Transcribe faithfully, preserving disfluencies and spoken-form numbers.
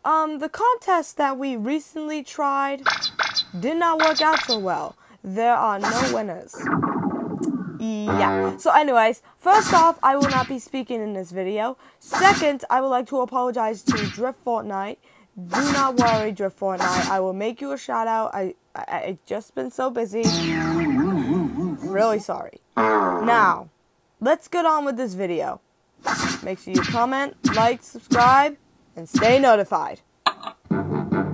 um, the contest that we recently tried did not work out so well. There are no winners. Yeah. So anyways, first off, I will not be speaking in this video. Second, I would like to apologize to Drift Fortnite. Do not worry, Drift Fortnite. I will make you a shout out. I, I, I just been so busy. Really sorry. Now, let's get on with this video. Make sure you comment, like, subscribe, and stay notified.